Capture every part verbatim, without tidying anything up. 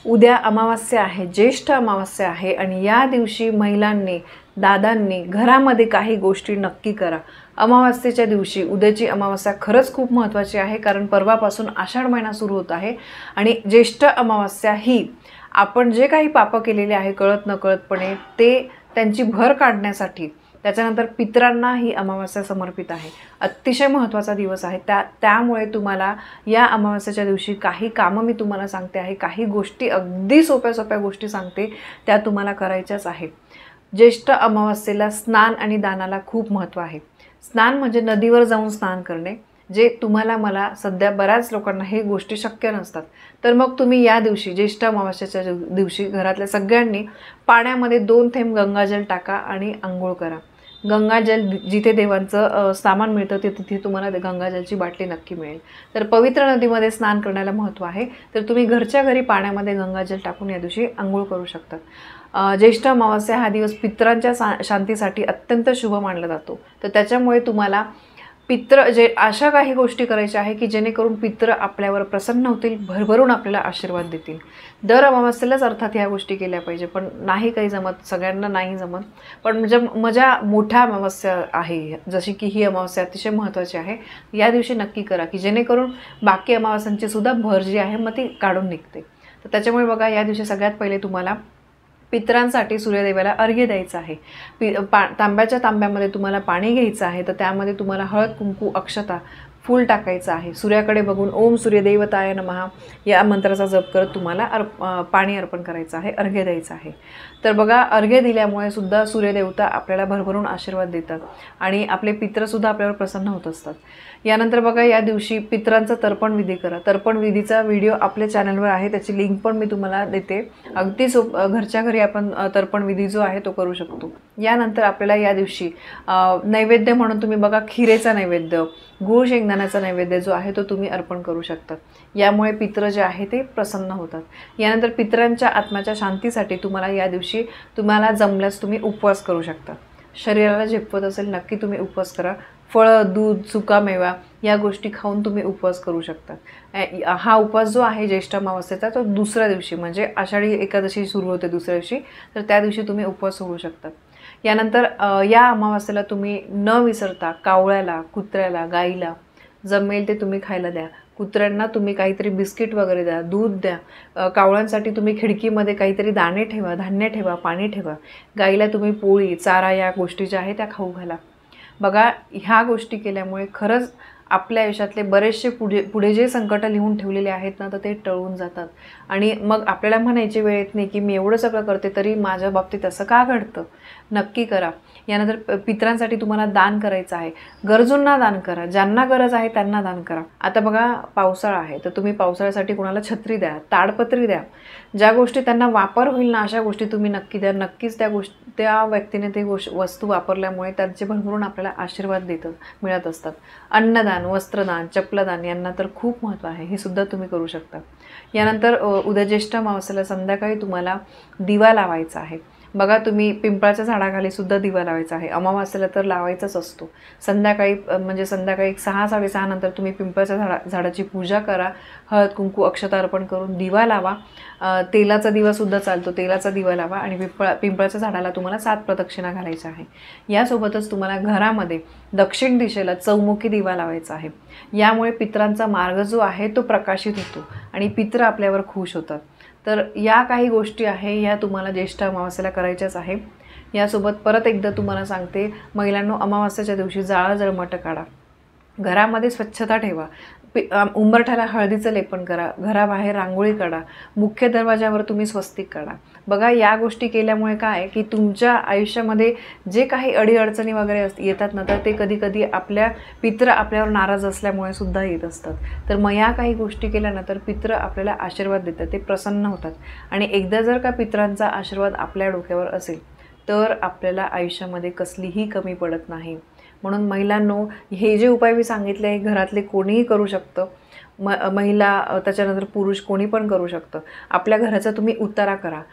उद्या अमावास्या आहे, ज्येष्ठ अमावास्या आहे आणि या दिवशी महिलांनी, दादांनी घरामध्ये काही गोष्टी नक्की करा। अमावास्येच्या दिवशी, उद्याची अमावास्या खरंच खूप महत्त्वाची आहे, कारण परवापासून आषाढ महिना सुरू होत आहे आणि ज्येष्ठ अमावास्या ही आपण जे काही पाप केलेले आहे कळत नकळतपणे ते त्यांची भर काढण्यासाठी, त्याच्यानंतर पितरांना ही अमावास्या समर्पित आहे। अतिशय महत्त्वाचा दिवस आहे। त्या त्यामुळे तुम्हाला या अमावास्येच्या दिवशी काही कामं मी तुम्हाला सांगते आहे, काही गोष्टी अगदी सोप्या सोप्या गोष्टी सांगते, त्या तुम्हाला करायच्याच आहे। ज्येष्ठ अमावास्येला स्नान आणि दानाला खूप महत्त्व आहे। स्नान म्हणजे नदीवर जाऊन स्नान करणे, जे तुम्हाला मला सध्या बऱ्याच लोकांना हे गोष्टी शक्य नसतात। तर मग तुम्ही या दिवशी, ज्येष्ठ अमावास्येच्या दिवशी घरातल्या सगळ्यांनी पाण्यामध्ये दोन थेंब गंगाजल टाका आणि अंघोळ करा। गंगाजल जिथे देवांचं सामान मिळतं ते तिथे तुम्हाला गंगाजलची बाटली नक्की मिळेल। तर पवित्र नदीमध्ये स्नान करण्याला महत्त्व आहे, तर तुम्ही घरच्या घरी पाण्यामध्ये गंगाजल टाकून या दिवशी अंघोळ करू शकता। ज्येष्ठ अमावास्या हा दिवस पितरांच्या शांतीसाठी अत्यंत शुभ मानला जातो, तर त्याच्यामुळे तुम्हाला पित्र जे अशा काही गोष्टी करायच्या आहे की जेणेकरून पित्र आपल्यावर प्रसन्न होतील, भरभरून आपल्याला आशीर्वाद देतील। दर अमावास्येलाच अर्थात ह्या गोष्टी केल्या पाहिजे, पण नाही काही जमत, सगळ्यांना नाही जमत। पण म्हणजे माझ्या मोठ्या अमावास्या आहे, जशी की ही अमावास्या अतिशय महत्त्वाची आहे, या दिवशी नक्की करा की जेणेकरून बाकी अमावास्यांची सुद्धा भर जी आहे मग ती काढून निघते। तर त्याच्यामुळे बघा, या दिवशी सगळ्यात पहिले तुम्हाला पितरांसाठी सूर्यदेवाला अर्घ्य द्यायचं आहे। पि पा तांब्याच्या तांब्यामध्ये तुम्हाला पाणी घ्यायचं आहे, तर त्यामध्ये तुम्हाला हळद, कुंकू, अक्षता, फूल टाकायचं आहे। सूर्याकडे बघून ओम सूर्यदेवताय नमः या मंत्राचा जप करत तुम्हाला अर्प पाणी अर्पण करायचं आहे, अर्घ्य द्यायचं आहे। तर बघा, अर्घ्य दिल्यामुळे सुद्धा सूर्यदेवता आपल्याला भरभरून आशीर्वाद देतात आणि आपले पित्रसुद्धा आपल्यावर प्रसन्न होत असतात। यानंतर बघा, या दिवशी पितरांचा तर्पण विधी करा। तर्पण विधीचा व्हिडिओ आपल्या चॅनलवर आहे, त्याची लिंक पण मी तुम्हाला देते। अगदी सोप घरच्या घरी आपण तर्पण विधी जो आहे तो करू शकतो। यानंतर आपल्याला या दिवशी नैवेद्य म्हणून तुम्ही बघा, खिरेचा नैवेद्य, गूळ शेंगदाण्याचा नैवेद्य जो आहे तो तुम्ही अर्पण करू शकता। यामुळे पित्र जे आहे ते प्रसन्न होतात। यानंतर पितरांच्या आत्म्याच्या शांतीसाठी तुम्हाला या दिवशी तुम्हाला जमल्यास तुम्ही उपवास करू शकता। शरीराला झेपवत असेल नक्की तुम्ही उपवास करा। फळं, दूध, सुकामेवा या गोष्टी खाऊन तुम्ही उपवास करू शकता। हा उपवास जो आहे ज्येष्ठ अमावास्येचा तो दुसऱ्या दिवशी म्हणजे आषाढी एकादशी सुरू होते दुसऱ्या दिवशी, तर त्या दिवशी तुम्ही उपवास सोडू शकता। यानंतर या अमावास्येला तुम्ही न विसरता कावळ्याला, कुत्र्याला, गाईला जमेल ते तुम्ही खायला द्या। कुत्र्यांना तुम्ही काहीतरी बिस्किट वगैरे द्या, दूध द्या। कावळ्यांसाठी तुम्ही खिडकीमध्ये काहीतरी दाणे ठेवा, धान्य ठेवा, पाणी ठेवा। गाईला तुम्ही पोळी, चारा या गोष्टी ज्या आहेत त्या खाऊ घाला। बघा, ह्या गोष्टी केल्यामुळे खरंच आपल्या आयुष्यातले बरेचसे पुढे पुढे जे संकट लिहून ठेवलेले आहेत ना, तर ते टळून जातात आणि मग आपल्याला म्हणायची वेळ येत नाही की मी एवढं सगळं करते तरी माझ्या बाबतीत असं का घडतं। नक्की करा। यानंतर पितरांसाठी तुम्हाला दान करायचं आहे। गरजूंना दान करा, ज्यांना गरज आहे त्यांना दान करा। आता बघा, पावसाळा आहे, तर तुम्ही पावसाळ्यासाठी कोणाला छत्री द्या, ताडपत्री द्या। ज्या गोष्टी त्यांना वापर होईल ना अशा गोष्टी तुम्ही नक्की द्या। नक्कीच त्या गोष्टी त्या व्यक्तीने ते गोष्ट वस्तू वापरल्यामुळे त्यांचे भरभरून आपल्याला आशीर्वाद देत मिळत असतात। अन्नदान, वस्त्रदान, चपलदान यांना तर खूप महत्त्व आहे, हे सुद्धा तुम्ही करू शकता। यानंतर उद्या ज्येष्ठ अमावास्येला संध्याकाळी तुम्हाला दिवा लावायचा आहे। बघा, तुम्ही पिंपळाच्या झाडाखाली सुद्धा दिवा लावायचा आहे। अमावास्येला तर लावायचाच असतो। संध्याकाळी म्हणजे संध्याकाळी सहा साडेसहा नंतर तुम्ही पिंपळाच्या झाडा झाडाची पूजा करा। हळद, कुंकू, अक्षता अर्पण करून दिवा लावा। तेलाचा दिवा सुद्धा चालतो, तेलाचा दिवा लावा आणि पिंपळा पिंपळाच्या झाडाला तुम्हाला सात प्रदक्षिणा घालायच्या आहे। यासोबतच तुम्हाला घरामध्ये दक्षिण दिशेला चौमुखी दिवा लावायचा आहे। यामुळे पितरांचा मार्ग जो आहे तो प्रकाशित होतो आणि पित्र आपल्यावर खुश होतात। तर या काही गोष्टी आहे, ह्या तुम्हाला ज्येष्ठ अमावास्येला करायच्याच आहे। यासोबत परत एकदा तुम्हाला सांगते, महिलांनो, अमावास्येच्या दिवशी जाळं जळमट काढा, घरामध्ये स्वच्छता ठेवा, उंबरठ्याला हळदीचं लेपन करा, घराबाहेर रांगोळी काढा, मुख्य दरवाजावर तुम्ही स्वस्तिक काढा। बघा, या गोष्टी केल्यामुळे काय की तुमच्या आयुष्यामध्ये जे काही अडीअडचणी वगैरे येतात ना, तर ते कधी कधी आपल्या पित्र आपल्यावर नाराज असल्यामुळे सुद्धा येत असतात। तर मग या काही गोष्टी केल्या ना, तर पित्र आपल्याला आशीर्वाद देतात, ते प्रसन्न होतात आणि एकदा जर का पित्रांचा आशीर्वाद आपल्या डोक्यावर असेल तर आपल्याला आयुष्यामध्ये कसलीही कमी पडत नाही। म्हणून महिलांनो, हे जे उपाय मी सांगितले हे घरातले कोणीही करू शकतं। म महिला, त्याच्यानंतर पुरुष कोणी पण करू शकतं। आपल्या घराचा तुम्ही उतारा करा।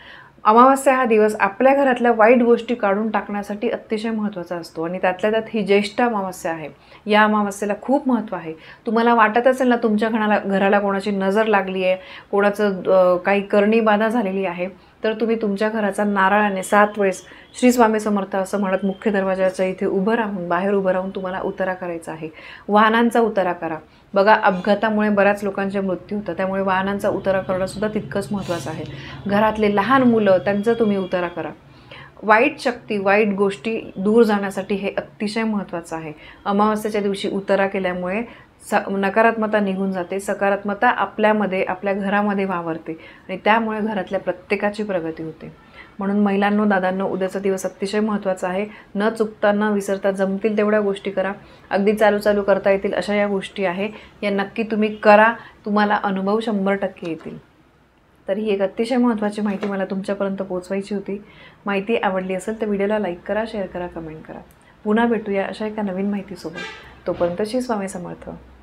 अमावास्या हा दिवस आपल्या घरातल्या वाईट गोष्टी काढून टाकण्यासाठी अतिशय महत्त्वाचा असतो आणि त्यातल्या त्यात ही ज्येष्ठ अमावास्या आहे. या अमावास्येला खूप महत्त्व आहे. तुम्हाला वाटत असेल ना तुमच्या घराला घराला कोणाची नजर लागली आहे, कोणाचं काही करणी बाधा झालेली आहे, तर तुम्ही तुमच्या घराचा नारळाने सात वेळेस श्री स्वामी समर्थ असं म्हणत मुख्य दरवाजाच्या इथे उभं राहून, बाहेर उभं राहून तुम्हाला उतारा करायचा आहे. वाहनांचा उतारा करा. बघा, अपघातामुळे बऱ्याच लोकांचे मृत्यू होतात, त्यामुळे वाहनांचा उतारा करणंसुद्धा तितकंच महत्त्वाचं आहे. घरातले लहान मुलं त्यांचा तुम्ही उतारा करा. वाईट शक्ती, वाईट गोष्टी दूर जाण्यासाठी हे अतिशय महत्त्वाचं आहे. अमावास्येच्या दिवशी उतारा केल्यामुळे स नकारात्मकता निघून जाते, सकारात्मकता आपल्यामध्ये, आपल्या घरामध्ये वावरते आणि त्यामुळे घरातल्या प्रत्येकाची प्रगती होते. म्हणून महिलांनो, दादांनो, उद्याचा दिवस अतिशय महत्त्वाचा आहे. न चुकता, न विसरता जमतील तेवढ्या गोष्टी करा. अगदी चालू चालू करता येतील अशा या गोष्टी आहे, या नक्की तुम्ही करा. तुम्हाला अनुभव शंभर टक्के येतील. तर ही एक अतिशय महत्त्वाची माहिती मला तुमच्यापर्यंत पोहोचवायची होती. माहिती आवडली असेल तर व्हिडिओला लाईक करा, शेअर करा, कमेंट करा. पुन्हा भेटूया अशा एका नवीन माहितीसोबत. तोपर्यंत श्री स्वामी समर्थ.